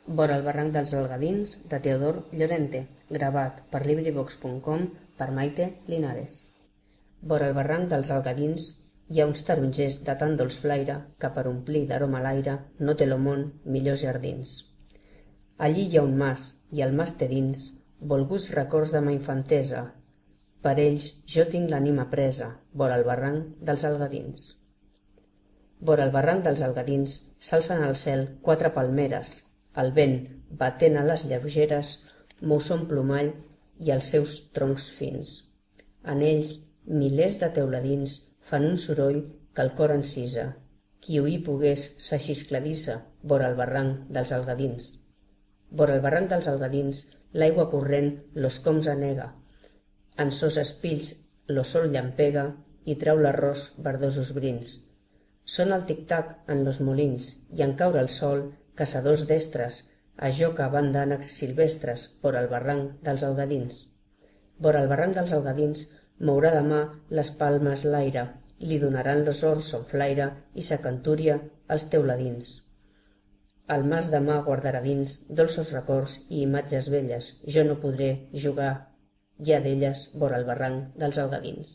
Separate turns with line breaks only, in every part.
Vora el barranc dels Algadins, de Teodor Llorente, gravat per LibriVox.com per Maite Linares. Vora el barranc dels Algadins hi ha uns tarongers de tan dolç flaire que per omplir d'aroma l'aire no té lo món millors jardins. Allí hi ha un mas, i el mas té dins volguts records de ma infantesa. Per ells jo tinc l'ànima presa, vora el barranc dels Algadins. Vora el barranc dels Algadins s'alcen al cel 4 palmeres. El vent, batent a les lleugeres, mou son plomall i els seus troncs fins. En ells, milers de teuladins fan un soroll que el cor encisa. Qui oir pogués sa xiscladissa vora el barranc dels Algadins. Vora el barranc dels Algadins, l'aigua corrent los coms anega. En sos espills lo sol llampega i treu l'arròs verdosos brins. Sona el tic-tac en los molins i en caure el sol, caçadors d'estres, a joca van d'ànecs silvestres vora el barranc dels Algadins. Vora el barranc dels Algadins mourà demà les palmes l'aire, li donaran los horts son flaire i sa cantúria als teuladins. El mas demà guardarà dins dolços records i imatges velles. Jo no podré jugar ja d'elles vora el barranc dels Algadins.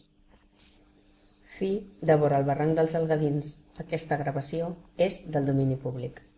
Fi de Vora el barranc dels Algadins. Aquesta gravació és del domini públic.